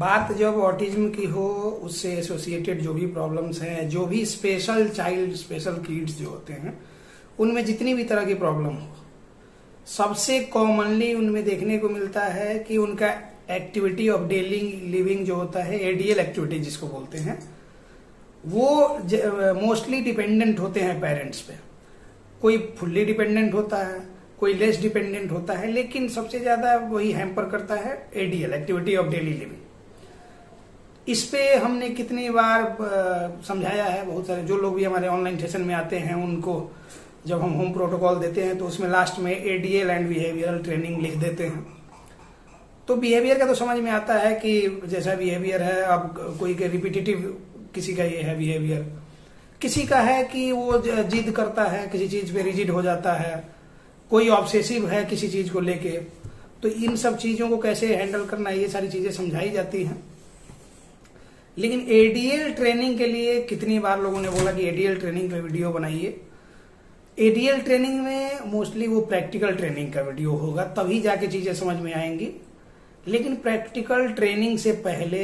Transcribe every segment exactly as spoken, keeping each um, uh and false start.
बात जब ऑटिज्म की हो, उससे एसोसिएटेड जो भी प्रॉब्लम्स हैं, जो भी स्पेशल चाइल्ड स्पेशल किड्स जो होते हैं, उनमें जितनी भी तरह की प्रॉब्लम हो, सबसे कॉमनली उनमें देखने को मिलता है कि उनका एक्टिविटी ऑफ डेली लिविंग जो होता है, एडीएल एक्टिविटी जिसको बोलते हैं, वो मोस्टली डिपेंडेंट होते हैं पेरेंट्स पे। कोई फुल्ली डिपेंडेंट होता है, कोई लेस डिपेंडेंट होता है, लेकिन सबसे ज्यादा वही हैम्पर करता है ADL activity of daily living. इस पे हमने कितनी बार समझाया है, बहुत सारे जो लोग भी हमारे ऑनलाइन सेशन में आते हैं उनको जब हम होम प्रोटोकॉल देते हैं तो उसमें लास्ट में एडीएल एंड बिहेवियरल ट्रेनिंग लिख देते हैं। तो बिहेवियर का तो समझ में आता है कि जैसा बिहेवियर है, अब कोई के रिपीटेटिव किसी का ये है बिहेवियर, किसी का है कि वो जिद करता है, किसी चीज पे रिजिड हो जाता है, कोई ऑब्सेसिव है किसी चीज को लेके। तो इन सब चीजों को कैसे हैंडल करना है, ये सारी चीजें समझाई जाती हैं। लेकिन एडीएल ट्रेनिंग के लिए कितनी बार लोगों ने बोला कि एडीएल ट्रेनिंग का वीडियो बनाइए। एडीएल ट्रेनिंग में मोस्टली वो प्रैक्टिकल ट्रेनिंग का वीडियो होगा, तभी जाके चीजें समझ में आएंगी। लेकिन प्रैक्टिकल ट्रेनिंग से पहले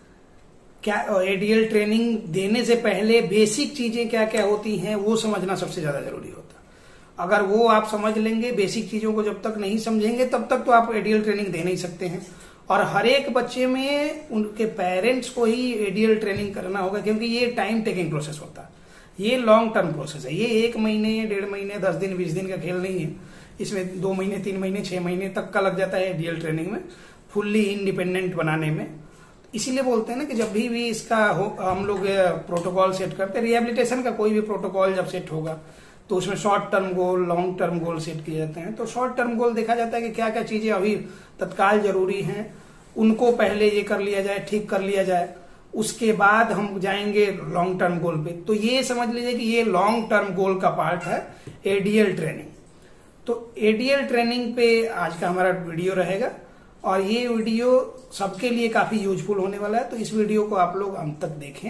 क्या, एडीएल ट्रेनिंग देने से पहले बेसिक चीजें क्या क्या होती हैं वो समझना सबसे ज्यादा जरूरी होता है। अगर वो आप समझ लेंगे, बेसिक चीजों को जब तक नहीं समझेंगे तब तक तो आप एडीएल ट्रेनिंग दे नहीं सकते हैं। और हर एक बच्चे में उनके पेरेंट्स को ही एडीएल ट्रेनिंग करना होगा, क्योंकि ये टाइम टेकिंग प्रोसेस होता है, ये लॉन्ग टर्म प्रोसेस है। ये एक महीने, डेढ़ महीने, दस दिन, बीस दिन का खेल नहीं है। इसमें दो महीने, तीन महीने, छह महीने तक का लग जाता है एडीएल ट्रेनिंग में, फुल्ली इंडिपेंडेंट बनाने में। इसीलिए बोलते हैं ना कि जब भी भी इसका हम लोग प्रोटोकॉल सेट करते हैं, रिहेबिलिटेशन का कोई भी प्रोटोकॉल जब सेट होगा तो उसमें short term goal, long term goal set किए जाते हैं। तो शॉर्ट टर्म गोल देखा जाता है कि क्या क्या चीजें अभी तत्काल जरूरी हैं, उनको पहले ये कर लिया जाए, ठीक कर लिया जाए, उसके बाद हम जाएंगे लॉन्ग टर्म गोल पे। तो ये समझ लीजिए कि ये लॉन्ग टर्म गोल का पार्ट है एडीएल ट्रेनिंग। तो एडीएल ट्रेनिंग पे आज का हमारा वीडियो रहेगा और ये वीडियो सबके लिए काफी यूजफुल होने वाला है। तो इस वीडियो को आप लोग अंत तक देखें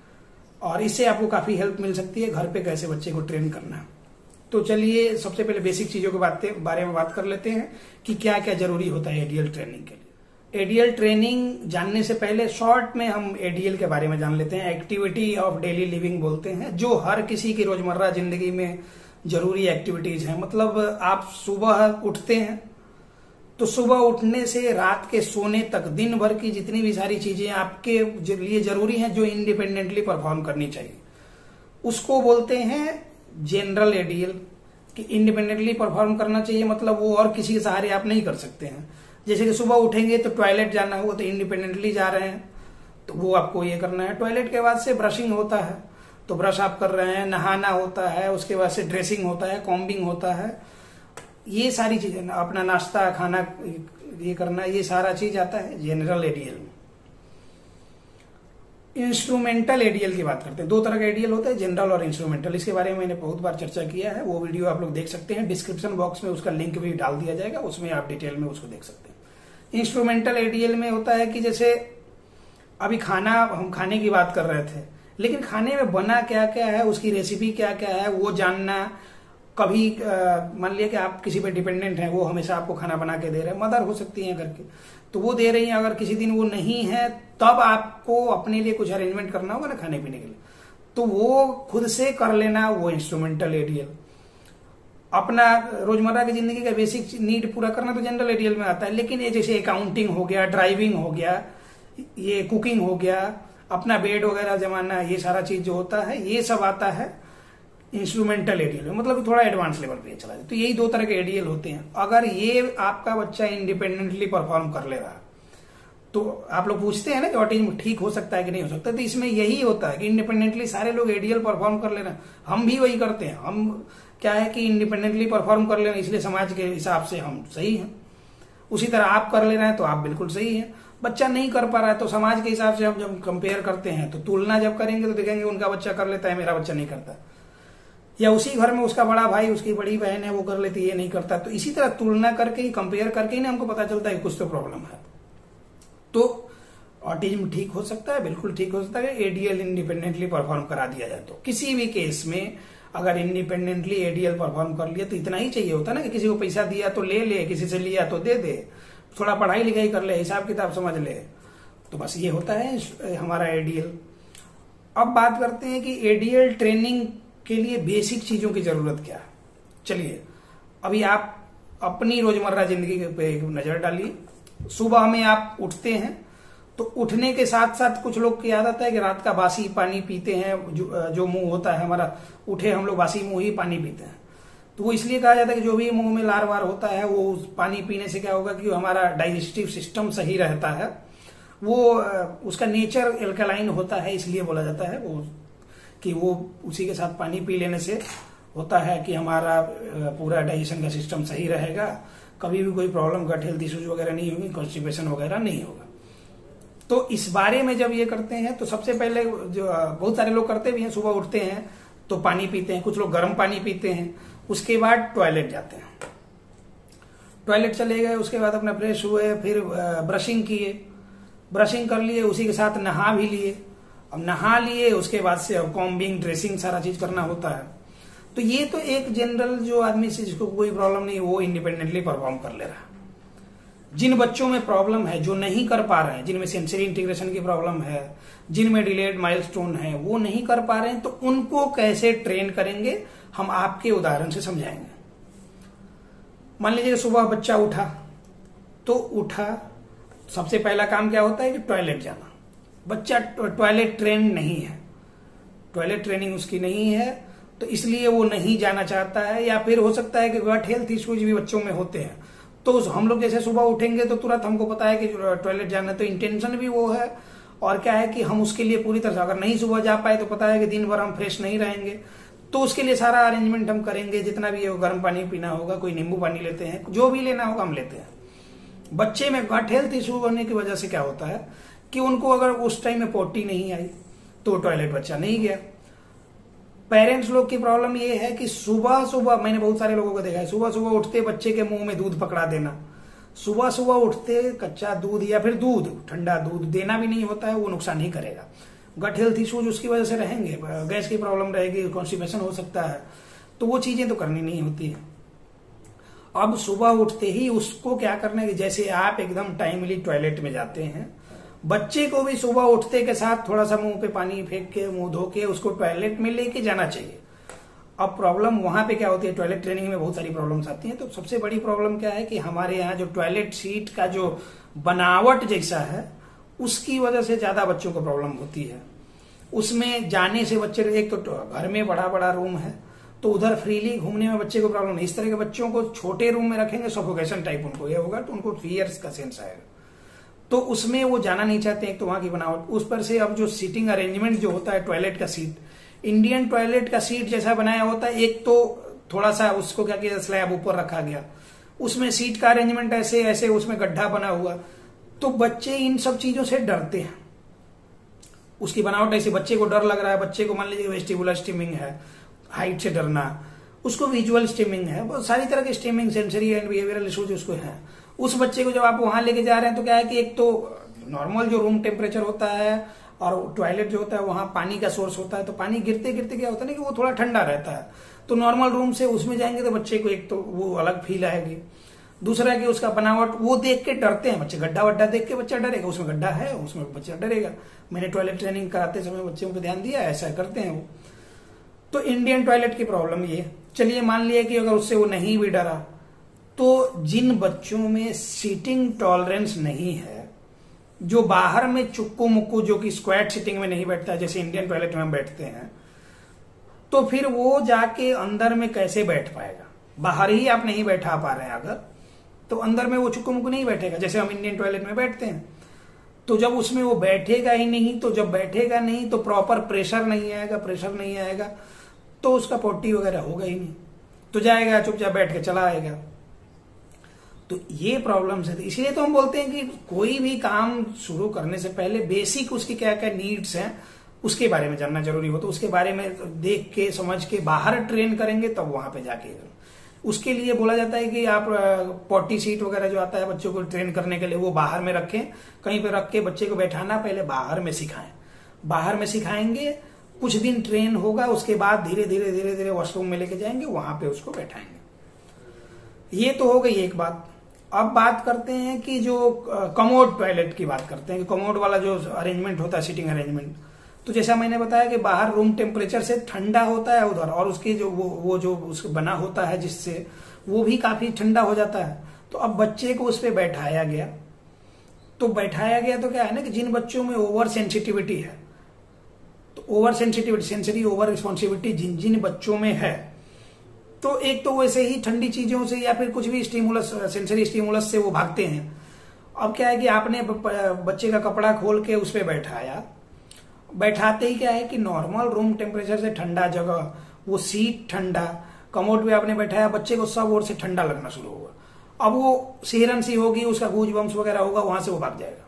और इससे आपको काफी हेल्प मिल सकती है घर पे कैसे बच्चे को ट्रेन करना है। तो चलिए सबसे पहले बेसिक चीजों के बारे में बात कर लेते हैं कि क्या क्या जरूरी होता है एडीएल ट्रेनिंग के लिए। एडीएल ट्रेनिंग जानने से पहले शॉर्ट में हम एडीएल के बारे में जान लेते हैं। एक्टिविटी ऑफ डेली लिविंग बोलते हैं, जो हर किसी की रोजमर्रा जिंदगी में जरूरी एक्टिविटीज हैं। मतलब आप सुबह उठते हैं तो सुबह उठने से रात के सोने तक दिन भर की जितनी भी सारी चीजें आपके लिए जरूरी हैं, जो इंडिपेंडेंटली परफॉर्म करनी चाहिए, उसको बोलते हैं जनरल एडीएल। कि इंडिपेंडेंटली परफॉर्म करना चाहिए मतलब वो और किसी के सहारे आप नहीं कर सकते हैं। जैसे कि सुबह उठेंगे तो टॉयलेट जाना होगा तो इंडिपेंडेंटली जा रहे हैं, तो वो आपको ये करना है। टॉयलेट के बाद से ब्रशिंग होता है तो ब्रश आप कर रहे हैं, नहाना होता है, उसके बाद से ड्रेसिंग होता है, कॉम्बिंग होता है, ये सारी चीजें, अपना नाश्ता खाना ये करना, ये सारा चीज आता है जनरल एडीएल में। इंस्ट्रूमेंटल एडीएल की बात करते हैं। दो तरह का एडीएल होता है, जनरल और इंस्ट्रूमेंटल। इसके बारे में मैंने बहुत बार चर्चा किया है, वो वीडियो आप लोग देख सकते हैं। डिस्क्रिप्शन बॉक्स में उसका लिंक भी डाल दिया जाएगा, उसमें आप डिटेल में उसको देख सकते हैं। इंस्ट्रूमेंटल एडीएल में होता है कि जैसे अभी खाना, हम खाने की बात कर रहे थे, लेकिन खाने में बना क्या क्या है, उसकी रेसिपी क्या क्या है वो जानना। कभी मान लिया कि आप किसी पे डिपेंडेंट हैं, वो हमेशा आपको खाना बना के दे रहे हैं, मदर हो सकती है घर की, तो वो दे रही हैं। अगर किसी दिन वो नहीं है तब आपको अपने लिए कुछ अरेंजमेंट करना होगा ना खाने पीने के लिए, तो वो खुद से कर लेना, वो इंस्ट्रूमेंटल एडीएल। अपना रोजमर्रा की जिंदगी का बेसिक नीड पूरा करना तो जनरल एडीएल में आता है। लेकिन ये जैसे अकाउंटिंग हो गया, ड्राइविंग हो गया, ये कुकिंग हो गया, अपना बेड वगैरह जमाना, ये सारा चीज जो होता है ये सब आता है इंस्ट्रूमेंटल एडीएल में। मतलब थोड़ा एडवांस लेवल पे चला जाए। तो यही दो तरह के एडीएल होते हैं। अगर ये आपका बच्चा इंडिपेंडेंटली परफॉर्म कर ले रहा, तो आप लोग पूछते हैं ना कि ऑटिज्म ठीक हो सकता है कि नहीं हो सकता, तो इसमें यही होता है कि इंडिपेंडेंटली सारे लोग एडीएल परफॉर्म कर ले रहे हैं, हम भी वही करते हैं। हम क्या है कि इंडिपेंडेंटली परफॉर्म कर ले रहे हैं, इसलिए समाज के हिसाब से हम सही हैं। उसी तरह आप कर ले रहे हैं तो आप बिल्कुल सही हैं। बच्चा नहीं कर पा रहा है तो समाज के हिसाब से हम जब कंपेयर करते हैं तो तुलना जब करेंगे तो देखेंगे उनका बच्चा कर लेता है, मेरा बच्चा नहीं करता। या उसी घर में उसका बड़ा भाई, उसकी बड़ी बहन है, वो कर लेती है, ये नहीं करता। तो इसी तरह तुलना करके ही, कंपेयर करके ही ना हमको पता चलता है कुछ तो प्रॉब्लम है। तो ऑटिज्म ठीक हो सकता है, बिल्कुल ठीक हो सकता है एडीएल इंडिपेंडेंटली परफॉर्म करा दिया जाए तो। किसी भी केस में अगर इंडिपेंडेंटली एडीएल परफॉर्म कर लिया तो इतना ही चाहिए होता ना कि किसी को पैसा दिया तो ले ले, किसी से लिया तो दे दे, थोड़ा पढ़ाई लिखाई कर ले, हिसाब किताब समझ ले, तो बस ये होता है हमारा एडीएल। अब बात करते हैं कि एडीएल ट्रेनिंग के लिए बेसिक चीजों की जरूरत क्या है। चलिए अभी आप अपनी रोजमर्रा जिंदगी पे एक नजर डालिए। सुबह में आप उठते हैं तो उठने के साथ साथ कुछ लोग की आदत है कि रात का बासी पानी पीते हैं, जो, जो मुंह होता है हमारा, उठे हम लोग बासी मुंह ही पानी पीते हैं। तो वो इसलिए कहा जाता है कि जो भी मुंह में लार वार होता है वो उस पानी पीने से क्या होगा कि हमारा डाइजेस्टिव सिस्टम सही रहता है, वो उसका नेचर एल्कलाइन होता है, इसलिए बोला जाता है वो कि वो उसी के साथ पानी पी लेने से होता है कि हमारा पूरा डाइजेशन का सिस्टम सही रहेगा, कभी भी कोई प्रॉब्लम, गट हेल्थ इश्यूज वगैरह नहीं होगी, कॉन्स्टिपेशन वगैरह नहीं होगा। तो इस बारे में जब ये करते हैं तो सबसे पहले जो बहुत सारे लोग करते भी हैं, सुबह उठते हैं तो पानी पीते हैं, कुछ लोग गर्म पानी पीते हैं, उसके बाद टॉयलेट जाते हैं, टॉयलेट चले गए, उसके बाद अपना फ्रेश हुए, फिर ब्रशिंग किए, ब्रशिंग कर लिए, उसी के साथ नहा भी लिए। अब नहा लिए उसके बाद से अब कॉम्बिंग, ड्रेसिंग सारा चीज करना होता है। तो ये तो एक जनरल जो आदमी से जिसको कोई प्रॉब्लम नहीं वो इंडिपेंडेंटली परफॉर्म कर ले रहा है। जिन बच्चों में प्रॉब्लम है, जो नहीं कर पा रहे हैं, जिनमें सेंसरी इंटीग्रेशन की प्रॉब्लम है, जिनमें डिलेड माइलस्टोन है, वो नहीं कर पा रहे हैं, तो उनको कैसे ट्रेन करेंगे हम आपके उदाहरण से समझाएंगे। मान लीजिए सुबह बच्चा उठा तो उठा, सबसे पहला काम क्या होता है कि टॉयलेट जाना। बच्चा टॉयलेट ट्रेन नहीं है, टॉयलेट ट्रेनिंग उसकी नहीं है, तो इसलिए वो नहीं जाना चाहता है, या फिर हो सकता है कि गट हेल्थ इश्यूज भी बच्चों में होते हैं। तो हम लोग जैसे सुबह उठेंगे तो तुरंत हमको पता है कि टॉयलेट जाना है, तो इंटेंशन भी वो है, और क्या है कि हम उसके लिए पूरी तरह से, अगर नहीं सुबह जा पाए तो पता है कि दिन भर हम फ्रेश नहीं रहेंगे, तो उसके लिए सारा अरेंजमेंट हम करेंगे, जितना भी गर्म पानी पीना होगा, कोई नींबू पानी लेते हैं, जो भी लेना होगा हम लेते हैं। बच्चे में गट हेल्थ इश्यू होने की वजह से क्या होता है कि उनको अगर उस टाइम में पोटी नहीं आई तो टॉयलेट बच्चा नहीं गया। पेरेंट्स लोग की प्रॉब्लम ये है कि सुबह सुबह, मैंने बहुत सारे लोगों को देखा है, सुबह सुबह उठते बच्चे के मुंह में दूध पकड़ा देना, सुबह सुबह उठते कच्चा दूध या फिर दूध, ठंडा दूध देना भी नहीं होता है, वो नुकसान ही करेगा। गट हेल्थ इश्यूज उसकी वजह से रहेंगे, गैस की प्रॉब्लम रहेगी, कॉन्स्टिपेशन हो सकता है, तो वो चीजें तो करनी नहीं होती है। अब सुबह उठते ही उसको क्या करना है कि जैसे आप एकदम टाइमली टॉयलेट में जाते हैं, बच्चे को भी सुबह उठते के साथ थोड़ा सा मुंह पे पानी फेंक के, मुंह धो के उसको टॉयलेट में लेके जाना चाहिए। अब प्रॉब्लम वहां पे क्या होती है, टॉयलेट ट्रेनिंग में बहुत सारी प्रॉब्लम्स आती हैं। तो सबसे बड़ी प्रॉब्लम क्या है कि हमारे यहाँ जो टॉयलेट सीट का जो बनावट जैसा है, उसकी वजह से ज्यादा बच्चों को प्रॉब्लम होती है। उसमें जाने से बच्चे, एक तो घर में बड़ा बड़ा रूम है तो उधर फ्रीली घूमने में बच्चे को प्रॉब्लम नहीं। इस तरह के बच्चों को छोटे रूम में रखेंगे, सफोकेशन टाइप उनको ये होगा, तो उनको फियर्स का सेंस आएगा, तो उसमें वो जाना नहीं चाहते। एक तो वहां की बनावट, उस पर से अब जो सीटिंग अरेंजमेंट जो होता है टॉयलेट का सीट, इंडियन टॉयलेट का सीट जैसा बनाया होता है, एक तो थोड़ा सा उसको क्या किया, स्लैब ऊपर रखा गया, उसमें सीट का अरेंजमेंट ऐसे ऐसे, उसमें गड्ढा बना हुआ, तो बच्चे इन सब चीजों से डरते हैं। उसकी बनावट ऐसी, बच्चे को डर लग रहा है, बच्चे को मान लीजिए वेस्टिबुलर स्टिमिंग है, हाइट से डरना, उसको विजुअल स्टिमिंग है, बहुत सारी तरह के stimming, sensory and behavioural issues उसको है। उस बच्चे को जब आप वहां लेके जा रहे हैं तो क्या है कि एक तो नॉर्मल जो रूम टेम्परेचर होता है और टॉयलेट जो होता है वहां पानी का सोर्स होता है, तो पानी गिरते गिरते क्या होता है ना कि वो थोड़ा ठंडा रहता है, तो नॉर्मल रूम से उसमें जाएंगे तो बच्चे को एक तो वो अलग फील आएगी, दूसरा कि उसका बनावट वो देख के डरते हैं बच्चे, गड्ढा वड्ढा देख के बच्चा डरेगा, उसमें गड्ढा है उसमें बच्चा डरेगा। मैंने टॉयलेट ट्रेनिंग कराते समय बच्चों को ध्यान दिया, ऐसा करते हैं वो। तो इंडियन टॉयलेट की प्रॉब्लम ये, चलिए मान लिया कि अगर उससे वो नहीं भी डरा, तो जिन बच्चों में सीटिंग टॉलरेंस नहीं है, जो बाहर में चुक्कू मुक्कू, जो कि स्क्वाट सीटिंग में नहीं बैठता है जैसे इंडियन टॉयलेट में हम बैठते हैं, तो फिर वो जाके अंदर में कैसे बैठ पाएगा। बाहर ही आप नहीं बैठा पा रहे हैं अगर, तो अंदर में वो चुक्कू मुक्कू नहीं बैठेगा जैसे हम इंडियन टॉयलेट में बैठते हैं। तो जब उसमें वो बैठेगा ही नहीं, तो जब बैठेगा नहीं तो प्रॉपर प्रेशर नहीं आएगा, प्रेशर नहीं आएगा तो उसका पोटी वगैरह होगा ही नहीं, तो जाएगा चुपचाप बैठ के चला आएगा। तो ये प्रॉब्लम्स है, इसीलिए तो हम बोलते हैं कि कोई भी काम शुरू करने से पहले बेसिक उसकी क्या क्या नीड्स हैं उसके बारे में जानना जरूरी हो, तो उसके बारे में देख के समझ के बाहर ट्रेन करेंगे तब वहां पे जाके। उसके लिए बोला जाता है कि आप पॉटी सीट वगैरह जो आता है बच्चों को ट्रेन करने के लिए, वो बाहर में रखें, कहीं पे रख के बच्चे को बैठाना पहले बाहर में सिखाएं। बाहर में सिखाएंगे, कुछ दिन ट्रेन होगा, उसके बाद धीरे धीरे धीरे धीरे वॉशरूम में लेके जाएंगे, वहां पे उसको बैठाएंगे। ये तो हो गई एक बात। अब बात करते हैं कि जो कमोड टॉयलेट की बात करते हैं कि कमोड वाला जो अरेंजमेंट होता है, सीटिंग अरेंजमेंट, तो जैसा मैंने बताया कि बाहर रूम टेम्परेचर से ठंडा होता है उधर, और उसकी जो वो वो जो उसको बना होता है जिससे वो भी काफी ठंडा हो जाता है। तो अब बच्चे को उस पर बैठाया गया, तो बैठाया गया तो क्या है ना कि जिन बच्चों में ओवर सेंसिटिविटी है, तो over sensitivity, sensory over responsibility जिन जिन बच्चों में है, तो एक तो वैसे ही ठंडी चीजों से या फिर कुछ भी स्टिमुलस, सेंसरी स्टिमुलस से वो भागते हैं। अब क्या है कि आपने बच्चे का कपड़ा खोल के उस पर बैठाया, बैठाते ही क्या है कि नॉर्मल रूम टेम्परेचर से ठंडा जगह, वो सीट ठंडा, कमोड पे आपने बैठाया, बच्चे को सब ओर से ठंडा लगना शुरू होगा। अब वो सिहरन सी होगी, उसका गूज बम्स वगैरह होगा, वहां से वो भाग जाएगा।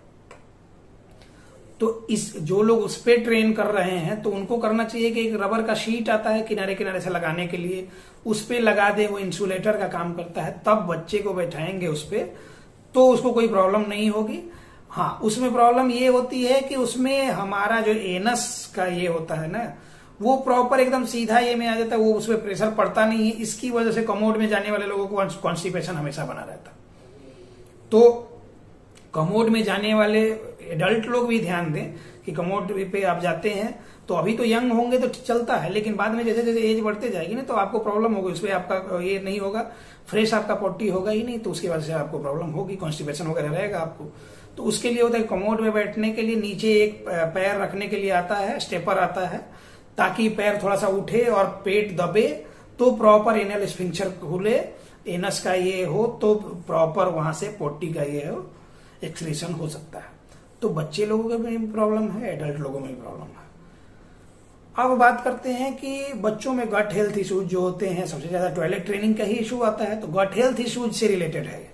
तो इस जो लोग उस पे ट्रेन कर रहे हैं तो उनको करना चाहिए कि एक रबर का शीट आता है किनारे किनारे से लगाने के लिए, उस पे लगा दे, वो इंसुलेटर का काम करता है, तब बच्चे को बैठाएंगे उस पे तो उसको कोई प्रॉब्लम नहीं होगी। हाँ, उसमें प्रॉब्लम ये होती है कि उसमें हमारा जो एनस का ये होता है ना, वो प्रॉपर एकदम सीधा ये में आ जाता है, वो उसमें प्रेशर पड़ता नहीं है। इसकी वजह से कमोड में जाने वाले लोगों को कॉन्स्टिपेशन हमेशा बना रहता। तो कमोड में जाने वाले एडल्ट लोग भी ध्यान दें कि कमोड पे आप जाते हैं तो अभी तो यंग होंगे तो चलता है, लेकिन बाद में जैसे जैसे एज बढ़ते जाएगी ना तो आपको प्रॉब्लम होगी, उसमें आपका ये नहीं होगा, फ्रेश आपका पॉटी होगा ही नहीं, तो उसकी वजह से आपको प्रॉब्लम होगी, कॉन्स्टिपेशन वगैरह रहेगा आपको। तो उसके लिए होता है कमोड में बैठने के लिए नीचे एक पैर रखने के लिए आता है, स्टेपर आता है, ताकि पैर थोड़ा सा उठे और पेट दबे तो प्रॉपर एनल स्फिंक्टर खुले, एनस का ये हो तो प्रॉपर वहां से पोटी का ये हो एक्सक्रीशन हो सकता है। तो बच्चे लोगों में भी प्रॉब्लम है, एडल्ट लोगों में भी प्रॉब्लम है। अब बात करते हैं कि बच्चों में गट हेल्थ इश्यूज जो होते हैं, सबसे ज्यादा टॉयलेट ट्रेनिंग का ही इशू आता है, तो गट हेल्थ इश्यूज से रिलेटेड है।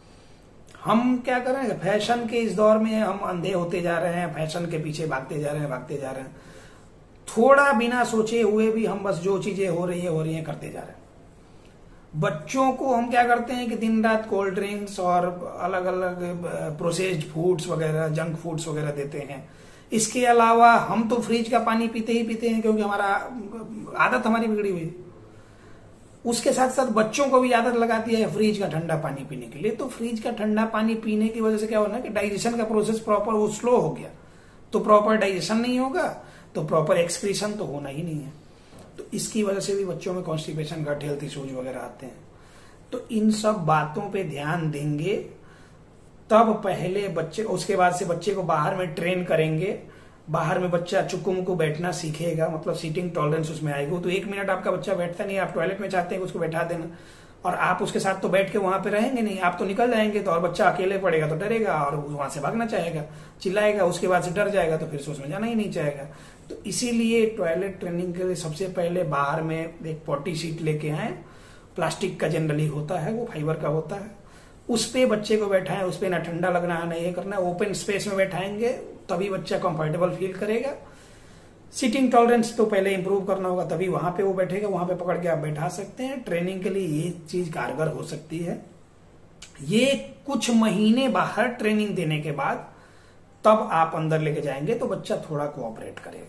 हम क्या कर रहे हैं, फैशन के इस दौर में हम अंधे होते जा रहे हैं, फैशन के पीछे भागते जा रहे हैं भागते जा रहे हैं थोड़ा बिना सोचे हुए भी हम बस जो चीजें हो रही है हो रही है करते जा रहे हैं। बच्चों को हम क्या करते हैं कि दिन रात कोल्ड ड्रिंक्स और अलग अलग प्रोसेस्ड फूड्स वगैरह, जंक फूड्स वगैरह देते हैं। इसके अलावा हम तो फ्रिज का पानी पीते ही पीते हैं क्योंकि हमारा आदत हमारी बिगड़ी हुई। उसके साथ साथ बच्चों को भी आदत लगाती है फ्रिज का ठंडा पानी पीने के लिए। तो फ्रिज का ठंडा पानी पीने की वजह से क्या होना कि डाइजेशन का प्रोसेस प्रॉपर वो स्लो हो गया, तो प्रॉपर डाइजेशन नहीं होगा तो प्रॉपर एक्सक्रीशन तो होना ही नहीं है। तो इसकी वजह से भी बच्चों में कॉन्स्टिपेशन, गट हेल्थ इश्यूज वगैरह आते हैं। तो इन सब बातों पे ध्यान देंगे तब पहले बच्चे, उसके बाद से बच्चे को बाहर में ट्रेन करेंगे। बाहर में बच्चा चुक्कू मुक्कू बैठना सीखेगा, मतलब सीटिंग टॉलरेंस उसमें आएगी। तो एक मिनट आपका बच्चा बैठता नहीं, आप टॉयलेट में चाहते हैं कि उसको बैठा देना, और आप उसके साथ तो बैठ के वहां पे रहेंगे नहीं, आप तो निकल जाएंगे। तो और बच्चा अकेले पड़ेगा तो डरेगा और वहां से भागना चाहेगा, चिल्लाएगा, उसके बाद से डर जाएगा तो फिर से उसमें जाना ही नहीं चाहेगा। तो इसीलिए टॉयलेट ट्रेनिंग के लिए सबसे पहले बाहर में एक पॉटी सीट लेके आए, प्लास्टिक का जनरली होता है, वो फाइबर का होता है, उस पे बच्चे को बैठाएं। उस पे ना ठंडा लगना है ना ये करना है, ओपन स्पेस में बैठाएंगे तभी बच्चा कंफर्टेबल फील करेगा। सीटिंग टॉलरेंस तो पहले इंप्रूव करना होगा, तभी वहां पे वो बैठेगा, वहां पे पकड़ के आप बैठा सकते हैं। ट्रेनिंग के लिए ये चीज कारगर हो सकती है। ये कुछ महीने बाहर ट्रेनिंग देने के बाद तब आप अंदर लेके जाएंगे तो बच्चा थोड़ा कोऑपरेट करेगा।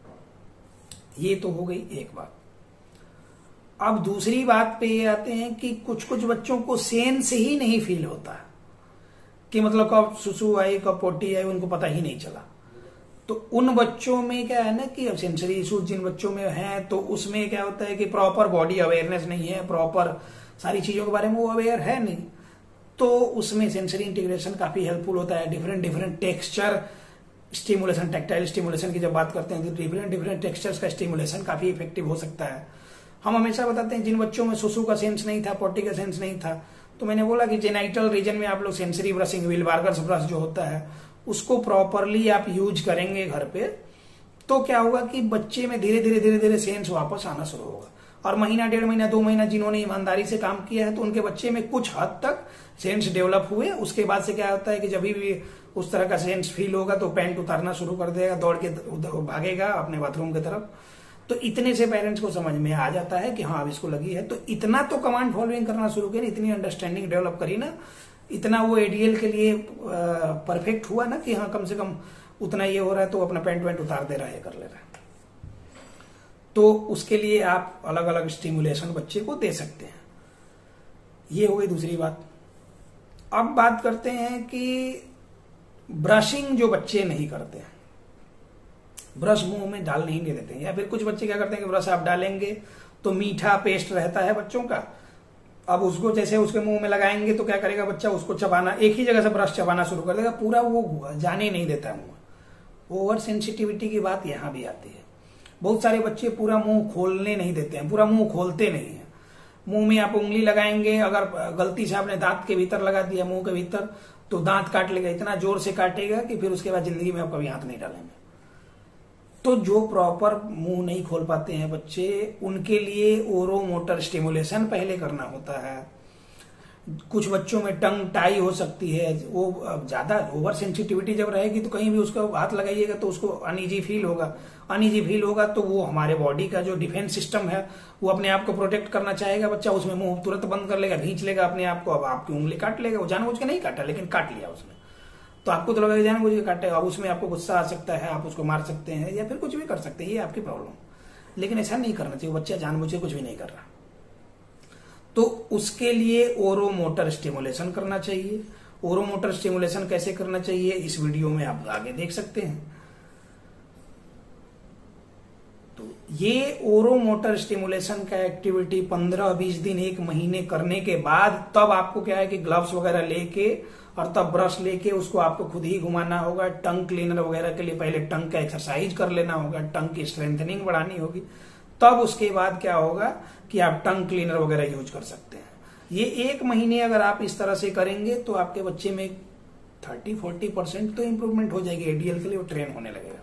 ये तो हो गई एक बात। अब दूसरी बात पे ये आते हैं कि कुछ कुछ बच्चों को सेंस ही नहीं फील होता कि मतलब कब सुसु आई कब पोटी आई, उनको पता ही नहीं चला। तो उन बच्चों में क्या है ना कि अब सेंसरी इशूज जिन बच्चों में है तो उसमें क्या होता है कि प्रॉपर बॉडी अवेयरनेस नहीं है, प्रॉपर सारी चीजों के बारे में वो अवेयर है नहीं, तो उसमें सेंसरी इंटीग्रेशन काफी हेल्पफुल होता है। Different different texture stimulation, tactile stimulation की जब बात करते हैं तो डिफरेंट डिफरेंट टेक्सचर्स का स्टिमुलेशन काफी इफेक्टिव हो सकता है। हम हमेशा बताते हैं जिन बच्चों में सुसु का सेंस नहीं था, पोटी का सेंस नहीं था, तो मैंने बोला कि जेनाइटल रीजन में आप लोग सेंसरी ब्रशिंग, विलबार्गर्स ब्रश जो होता है उसको प्रॉपरली आप यूज करेंगे घर पे, तो क्या होगा कि बच्चे में धीरे धीरे धीरे धीरे सेंस वापस आना शुरू होगा। और महीना डेढ़ महीना दो महीना जिन्होंने ईमानदारी से काम किया है तो उनके बच्चे में कुछ हद तक सेंस डेवलप हुए। उसके बाद से क्या होता है कि जब भी उस तरह का सेंस फील होगा तो पैंट उतारना शुरू कर देगा, दौड़ के भागेगा अपने बाथरूम की तरफ। तो इतने से पेरेंट्स को समझ में आ जाता है कि हाँ अब इसको लगी है, तो इतना तो कमांड फॉलोइंग करना शुरू करें, इतनी अंडरस्टैंडिंग डेवलप करी ना, इतना वो एडीएल के लिए परफेक्ट हुआ ना कि हाँ कम से कम उतना ये हो रहा है तो अपना पैंट वैंट उतार दे रहा है, कर ले रहा है। तो उसके लिए आप अलग अलग स्टिमुलेशन बच्चे को दे सकते हैं। ये हो गई दूसरी बात। अब बात करते हैं कि ब्रशिंग जो बच्चे नहीं करते हैं, ब्रश मुंह में डाल नहीं देते हैं, या फिर कुछ बच्चे क्या करते हैं कि ब्रश आप डालेंगे तो मीठा पेस्ट रहता है बच्चों का, अब उसको जैसे उसके मुंह में लगाएंगे तो क्या करेगा बच्चा, उसको चबाना, एक ही जगह से ब्रश चबाना शुरू कर देगा, पूरा वो जाने नहीं देता है मुंह। ओवर सेंसिटिविटी की बात यहां भी आती है। बहुत सारे बच्चे पूरा मुंह खोलने नहीं देते हैं, पूरा मुंह खोलते नहीं है। मुंह में आप उंगली लगाएंगे, अगर गलती से आपने दांत के भीतर लगा दिया, मुंह के भीतर, तो दांत काट लेगा, इतना जोर से काटेगा कि फिर उसके बाद जिंदगी में आप कभी हाथ नहीं डालेंगे। तो जो प्रॉपर मुंह नहीं खोल पाते हैं बच्चे, उनके लिए ओरोमोटर स्टिमुलेशन पहले करना होता है। कुछ बच्चों में टंग टाई हो सकती है, वो ज्यादा ओवर सेंसिटिविटी जब रहेगी तो कहीं भी उसको हाथ लगाइएगा तो उसको अनईजी फील होगा, अनईजी फील होगा तो वो हमारे बॉडी का जो डिफेंस सिस्टम है वो अपने आप को प्रोटेक्ट करना चाहेगा, बच्चा उसमें मुंह तुरंत बंद कर लेगा, खींच लेगा अपने आप को, अब आपकी उंगली काट लेगा। वो जानबूझ के नहीं काटा, लेकिन काट लिया उसने, तो आपको तो लगेगा जानबूझ के काटेगा, अब उसमें आपको गुस्सा आ सकता है, आप उसको मार सकते हैं या फिर कुछ भी कर सकते हैं, ये आपकी प्रॉब्लम। लेकिन ऐसा नहीं करना चाहिए, बच्चा जानबूझ के कुछ भी नहीं कर रहा। तो उसके लिए ओरोमोटर स्टिमुलेशन करना चाहिए। ओरोमोटर स्टिमुलेशन कैसे करना चाहिए इस वीडियो में आप आगे देख सकते हैं। तो ये ओरोमोटर स्टिमुलेशन का एक्टिविटी पंद्रह बीस दिन एक महीने करने के बाद तब आपको क्या है कि ग्लव्स वगैरह लेके और तब ब्रश लेके उसको आपको खुद ही घुमाना होगा। टंग क्लीनर वगैरह के लिए पहले टंग का एक्सरसाइज कर लेना होगा, टंग की स्ट्रेंथनिंग बढ़ानी होगी, तब उसके बाद क्या होगा कि आप टंग क्लीनर वगैरह यूज कर सकते हैं। ये एक महीने अगर आप इस तरह से करेंगे तो आपके बच्चे में थर्टी फोर्टी परसेंट तो इंप्रूवमेंट हो जाएगी, एडीएल के लिए वो ट्रेन होने लगेगा।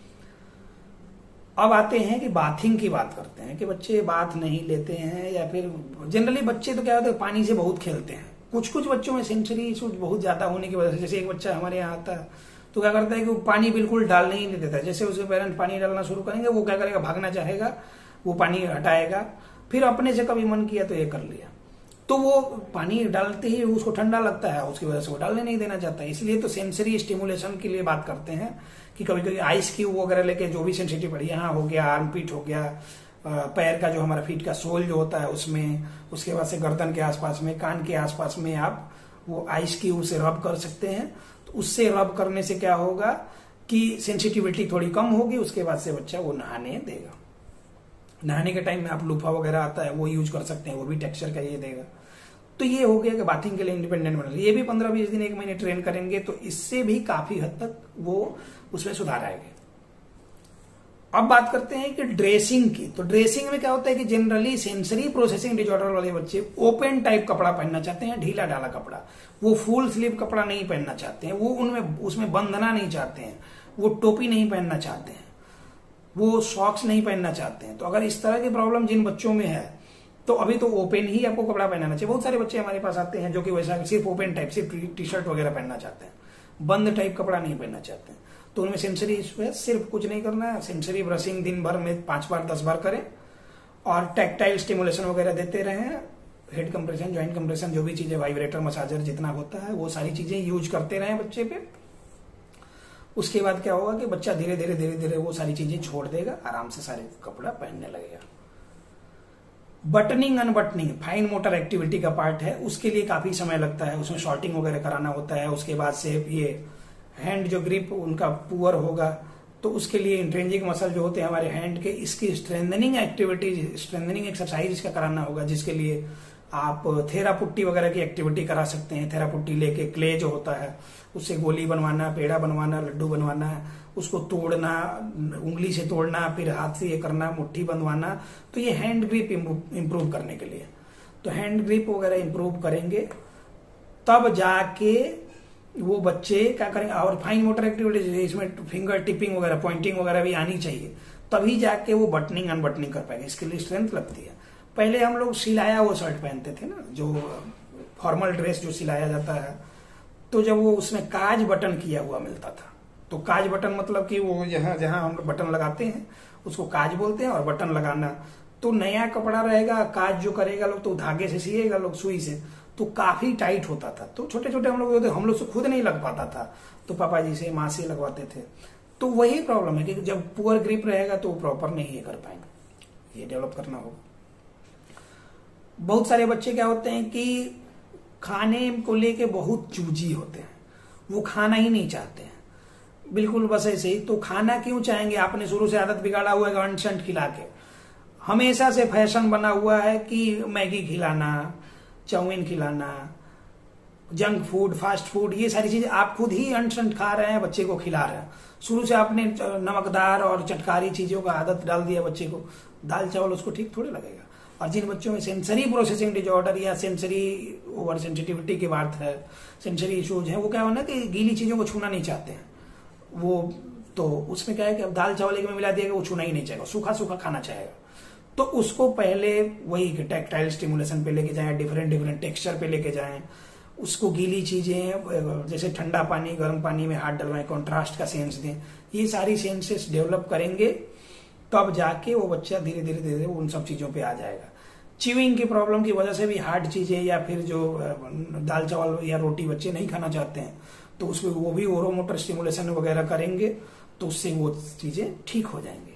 अब आते हैं कि बाथिंग की बात करते हैं कि बच्चे बाथ नहीं लेते हैं, या फिर जनरली बच्चे तो क्या होता है पानी से बहुत खेलते हैं। कुछ कुछ बच्चों में सेंसरी इशू बहुत ज्यादा होने की वजह से, जैसे एक बच्चा हमारे यहाँ आता है तो क्या करता है कि वो पानी बिल्कुल डालने ही नहीं देता। जैसे उसके पेरेंट्स पानी डालना शुरू करेंगे वो क्या करेगा, भागना चाहेगा, वो पानी हटाएगा, फिर अपने से कभी मन किया तो ये कर लिया, तो वो पानी डालते ही उसको ठंडा लगता है, उसकी वजह से वो डालने नहीं देना चाहता है। इसलिए तो सेंसरी स्टिमुलेशन के लिए बात करते हैं कि कभी कभी आइस क्यूब वगैरह लेके, जो भी सेंसिटिव पड़ी, यहाँ हो गया, आर्मपीट हो गया, पैर का जो हमारा फीट का सोल जो होता है उसमें, उसके बाद से गर्दन के आसपास में, कान के आसपास में आप वो आइस क्यूब से रब कर सकते हैं। तो उससे रब करने से क्या होगा कि सेंसिटिविटी थोड़ी कम होगी, उसके बाद से बच्चा वो नहाने देगा। नहाने के टाइम में आप लूफा वगैरह आता है वो यूज कर सकते हैं, वो भी टेक्सचर का ये देगा। तो ये हो गया कि बाथिंग के लिए इंडिपेंडेंट बन रही है। ये भी पंद्रह बीस दिन एक महीने ट्रेन करेंगे तो इससे भी काफी हद तक वो उसमें सुधार आएगा। अब बात करते हैं कि ड्रेसिंग की। तो ड्रेसिंग में क्या होता है कि जनरली सेंसरी प्रोसेसिंग डिसऑर्डर वाले बच्चे ओपन टाइप कपड़ा पहनना चाहते हैं, ढीला ढाला कपड़ा, वो फुल स्लीव कपड़ा नहीं पहनना चाहते हैं, वो उनमें उसमें बंधना नहीं चाहते हैं, वो टोपी नहीं पहनना चाहते हैं, वो सॉक्स नहीं पहनना चाहते हैं। तो अगर इस तरह की प्रॉब्लम जिन बच्चों में है तो अभी तो ओपन ही आपको कपड़ा पहनाना चाहिए। बहुत सारे बच्चे हमारे पास आते हैं जो कि वैसा सिर्फ ओपन टाइप, सिर्फ टी शर्ट वगैरह पहनना चाहते हैं, बंद टाइप कपड़ा नहीं पहनना चाहते हैं। तो उनमें सेंसरी इशू है। सिर्फ कुछ नहीं करना है, सेंसरी ब्रशिंग दिन भर में पांच बार दस बार करें और टैक्टाइल स्टिमुलेशन वगैरह देते रहें, हेड कंप्रेशन, जॉइंट कंप्रेशन, जो भी चीजें, वाइब्रेटर, मसाजर जितना होता है वो सारी चीजें यूज करते रहें बच्चे पे। उसके बाद क्या होगा कि बच्चा धीरे धीरे धीरे धीरे वो सारी चीजें छोड़ देगा, आराम से सारे कपड़ा पहनने लगेगा। Buttoning unbuttoning fine motor activity का पार्ट है, उसके लिए काफी समय लगता है, उसमें शॉर्टिंग वगैरह कराना होता है। उसके बाद से ये हैंड जो ग्रिप उनका पुअर होगा तो उसके लिए इंट्रेंजिक मसल जो होते हैं हमारे हैंड के, इसकी स्ट्रेंथनिंग एक्टिविटीज, स्ट्रेंथनिंग एक्सरसाइज इसका कराना होगा, जिसके लिए आप थेरापुट्टी वगैरह की एक्टिविटी करा सकते हैं। थेरापुट्टी लेके क्ले जो होता है उससे गोली बनवाना, पेड़ा बनवाना, लड्डू बनवाना, उसको तोड़ना, उंगली से तोड़ना, फिर हाथ से ये करना, मुट्ठी बंधवाना। तो ये हैंड ग्रिप इंप्रूव करने के लिए, तो हैंड ग्रिप वगैरह इंप्रूव करेंगे तब जाके वो बच्चे क्या करेंगे। और फाइन मोटर एक्टिविटीज इसमें फिंगर टिपिंग वगैरह, पॉइंटिंग वगैरह भी आनी चाहिए, तभी जाके वो बटनिंग अनबटनिंग कर पाएंगे। इसके लिए स्ट्रेंथ लगती है। पहले हम लोग सिलाया वो शर्ट पहनते थे ना, जो फॉर्मल ड्रेस जो सिलाया जाता है, तो जब वो उसमें काज बटन किया हुआ मिलता था, तो काज बटन मतलब कि वो जहां जहां हम लोग बटन लगाते हैं उसको काज बोलते हैं, और बटन लगाना तो नया कपड़ा रहेगा, काज जो करेगा लोग तो धागे से सिएगा लोग, सुई से, तो काफी टाइट होता था। तो छोटे छोटे हम लोग हम लोग से खुद नहीं लग पाता था, तो पापा जी से, माँ से लगवाते थे। तो वही प्रॉब्लम है कि जब पुअर ग्रिप रहेगा तो वो प्रॉपर नहीं ये कर पाएंगे, ये डेवलप करना होगा। बहुत सारे बच्चे क्या होते हैं कि खाने को लेके बहुत चूजी होते हैं, वो खाना ही नहीं चाहते हैं, बिल्कुल बस ऐसे ही। तो खाना क्यों चाहेंगे? आपने शुरू से आदत बिगाड़ा हुआ है अंट शंट खिला के। हमेशा से फैशन बना हुआ है कि मैगी खिलाना, चाउमीन खिलाना, जंक फूड, फास्ट फूड, ये सारी चीजें आप खुद ही अंट शंट खा रहे हैं, बच्चे को खिला रहे हैं। शुरू से आपने नमकदार और चटकारी चीजों का आदत डाल दिया बच्चे को, दाल चावल उसको ठीक थोड़े लगेगा। और जिन बच्चों में सेंसरी प्रोसेसिंग डिजॉर्डर या सेंसरी ओवर सेंसिटिविटी की बात है, सेंसरी इश्यूज है, वो क्या होना कि गीली चीजों को छूना नहीं चाहते हैं वो, तो उसमें क्या है कि अब दाल चावल एक में मिला दिया वो छूना ही नहीं चाहेगा, सूखा सूखा खाना चाहेगा। तो उसको पहले वही टैक्टाइल स्टिमुलेशन पे लेके जाएं, डिफरेंट डिफरेंट टेक्सचर पे लेके जाएं, उसको गीली चीजें जैसे ठंडा पानी गर्म पानी में हाथ डलवाएं, कॉन्ट्रास्ट का सेंस दें, ये सारी सेंसेस डेवलप करेंगे तब जाके वो बच्चा धीरे धीरे धीरे उन सब चीजों पे आ जाएगा। च्यूइंग की प्रॉब्लम की वजह से भी हार्ड चीजें या फिर जो दाल चावल या रोटी बच्चे नहीं खाना चाहते हैं, तो उसमें वो भी ओरोमोटर स्टिमुलेशन वगैरह करेंगे तो उससे वो चीजें ठीक हो जाएंगे।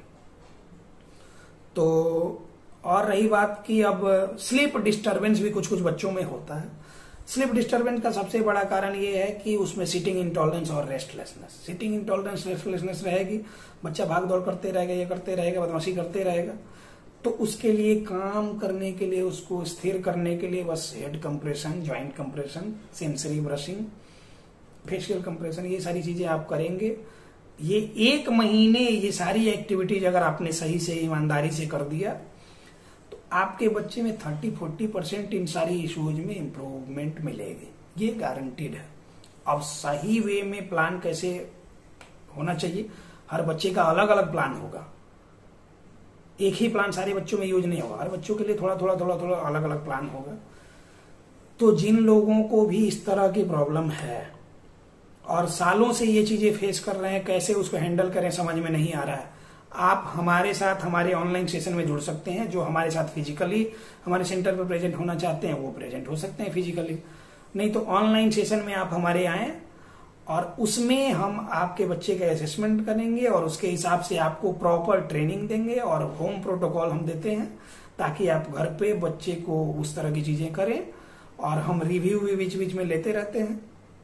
तो और रही बात की अब स्लीप डिस्टर्बेंस भी कुछ कुछ बच्चों में होता है। स्लीप डिस्टर्बेंस का सबसे बड़ा कारण ये है कि उसमें सिटिंग इंटॉलरेंस और रेस्टलेसनेस, सिटिंग इंटॉलरेंस रेस्टलेसनेस रहेगी, बच्चा भाग दौड़ करते रहेगा, ये करते रहेगा, बदमाशी करते रहेगा। तो उसके लिए काम करने के लिए, उसको स्थिर करने के लिए बस head compression, joint compression, sensory brushing, facial compression, ये सारी चीजें आप करेंगे। ये एक महीने ये सारी एक्टिविटीज अगर आपने सही से ईमानदारी से कर दिया तो आपके बच्चे में थर्टी फोर्टी परसेंट इन सारी इश्यूज में इंप्रूवमेंट मिलेगी, ये गारंटीड है। अब सही वे में प्लान कैसे होना चाहिए, हर बच्चे का अलग अलग प्लान होगा, एक ही प्लान सारे बच्चों में यूज नहीं होगा, हर बच्चों के लिए थोड़ा थोड़ा थोड़ा थोड़ा अलग अलग प्लान होगा। तो जिन लोगों को भी इस तरह की प्रॉब्लम है और सालों से ये चीजें फेस कर रहे हैं, कैसे उसको हैंडल करें समझ में नहीं आ रहा है, आप हमारे साथ हमारे ऑनलाइन सेशन में जुड़ सकते हैं। जो हमारे साथ फिजिकली हमारे सेंटर पर प्रेजेंट होना चाहते हैं वो प्रेजेंट हो सकते हैं फिजिकली, नहीं तो ऑनलाइन सेशन में आप हमारे आए और उसमें हम आपके बच्चे का असेसमेंट करेंगे और उसके हिसाब से आपको प्रॉपर ट्रेनिंग देंगे और होम प्रोटोकॉल हम देते हैं ताकि आप घर पे बच्चे को उस तरह की चीजें करें। और हम रिव्यू भी बीच बीच में लेते रहते हैं।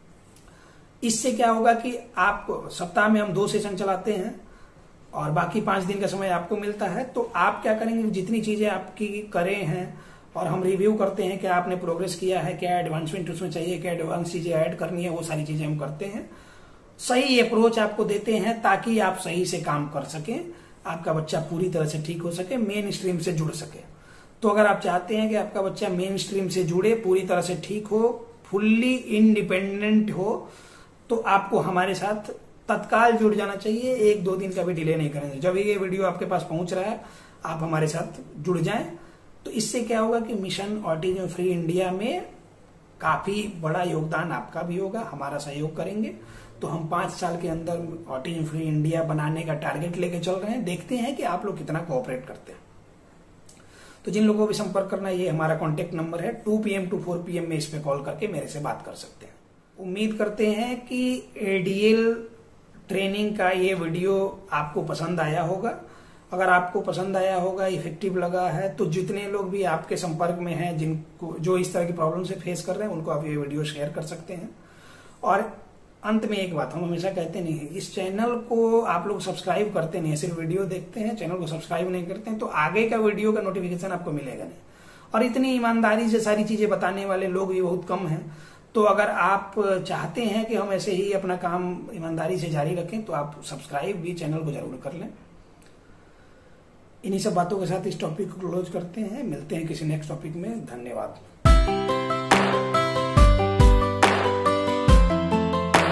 इससे क्या होगा कि आप सप्ताह में हम दो सेशन चलाते हैं और बाकी पांच दिन का समय आपको मिलता है। तो आप क्या करेंगे, जितनी चीजें आपकी करे हैं और हम रिव्यू करते हैं, क्या आपने प्रोग्रेस किया है, क्या एडवांसमेंट उसमें चाहिए, क्या एडवांस चीजें ऐड करनी है, वो सारी चीजें हम करते हैं। सही अप्रोच आपको देते हैं ताकि आप सही से काम कर सकें, आपका बच्चा पूरी तरह से ठीक हो सके, मेन स्ट्रीम से जुड़ सके। तो अगर आप चाहते हैं कि आपका बच्चा मेन स्ट्रीम से जुड़े, पूरी तरह से ठीक हो, फुल्ली इंडिपेंडेंट हो, तो आपको हमारे साथ तत्काल जुड़ जाना चाहिए, एक दो दिन का भी डिले नहीं करेंगे। जब ये वीडियो आपके पास पहुंच रहा है आप हमारे साथ जुड़ जाएं। तो इससे क्या होगा कि मिशन ऑटिज्म फ्री इंडिया में काफी बड़ा योगदान आपका भी होगा, हमारा सहयोग करेंगे। तो हम पांच साल के अंदर ऑटिज्म फ्री इंडिया बनाने का टारगेट लेके चल रहे हैं, देखते हैं कि आप लोग कितना कोऑपरेट करते हैं। तो जिन लोगों को भी संपर्क करना है, ये हमारा कॉन्टेक्ट नंबर है, two P M to four P M में इस पे कॉल करके मेरे से बात कर सकते हैं। उम्मीद करते हैं कि एडीएल ट्रेनिंग का ये वीडियो आपको पसंद आया होगा। अगर आपको पसंद आया होगा, इफेक्टिव लगा है, तो जितने लोग भी आपके संपर्क में हैं, जिनको जो इस तरह की प्रॉब्लम से फेस कर रहे हैं, उनको आप ये वीडियो शेयर कर सकते हैं। और अंत में एक बात हम हमेशा कहते नहीं है, इस चैनल को आप लोग सब्सक्राइब करते नहीं है, सिर्फ वीडियो देखते हैं, चैनल को सब्सक्राइब नहीं करते हैं, तो आगे का वीडियो का नोटिफिकेशन आपको मिलेगा नहीं। और इतनी ईमानदारी से सारी चीजें बताने वाले लोग भी बहुत कम हैं। तो अगर आप चाहते हैं कि हम ऐसे ही अपना काम ईमानदारी से जारी रखें, तो आप सब्सक्राइब भी चैनल को जरूर कर लें। इन्हीं सब बातों के साथ इस टॉपिक को क्लोज करते हैं, मिलते हैं किसी नेक्स्ट टॉपिक में। धन्यवाद।